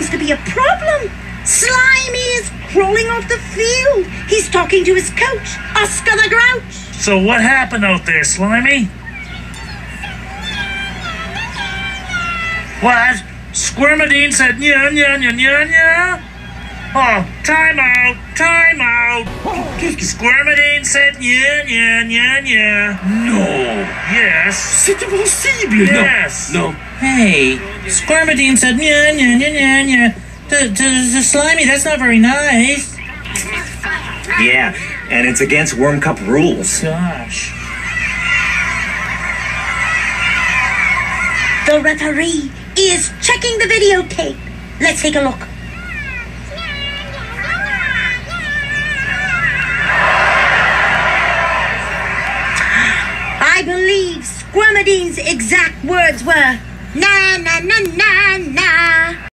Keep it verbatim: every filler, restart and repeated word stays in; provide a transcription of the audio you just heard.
to be a problem. Slimy is crawling off the field. He's talking to his coach, Oscar the Grouch. So what happened out there, Slimy? What? Squirmadine said nya nya nya nya nya? Oh, time out, time out. Squirmadine said nya nya nya nya. No. Yes. C'est impossible. Yes. No. No. Hey, Squirmadine said nya nya nya nya nya. The, the, the Slimy, that's not very nice. Yeah, and it's against Worm Cup rules. Gosh. The referee is checking the videotape. Let's take a look. I believe Squirmadine's exact words were, na na na na na.